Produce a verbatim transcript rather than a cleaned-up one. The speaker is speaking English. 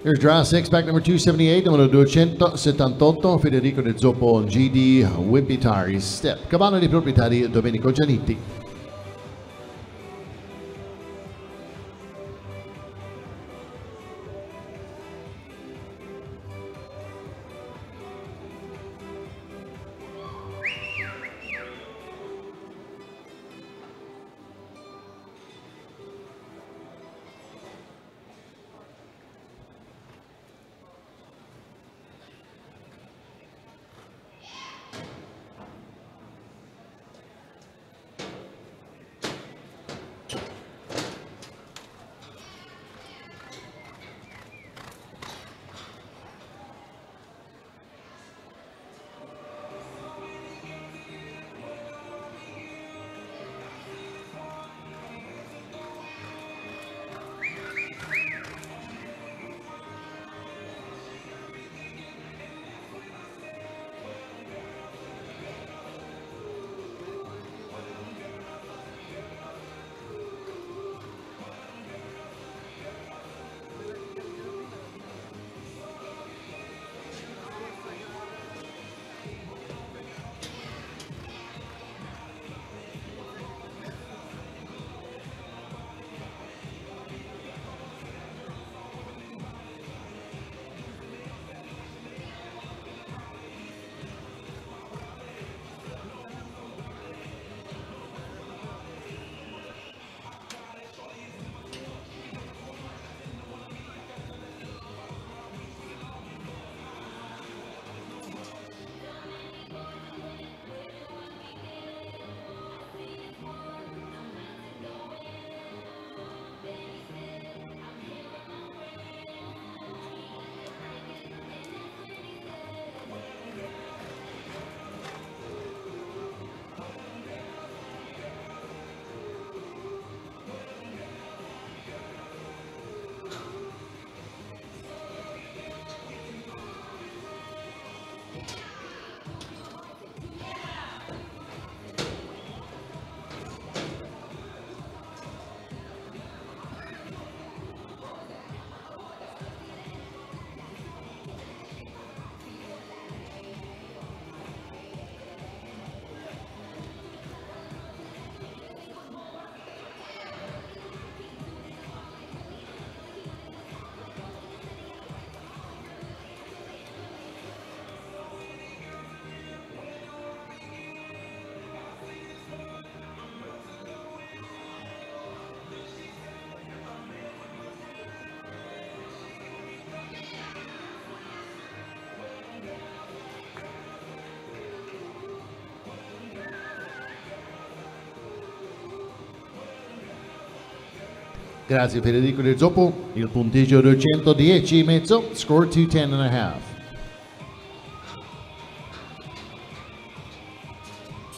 Here's draw six, pack number two seventy-eight, numero duecentosettantotto, Federico De Zoppo, G D Wimpitari Step. Cavallo dei proprietari Domenico Gianitti. Grazie Federico De Zoppo, il punteggio duecentodieci e mezzo, score two ten and a half.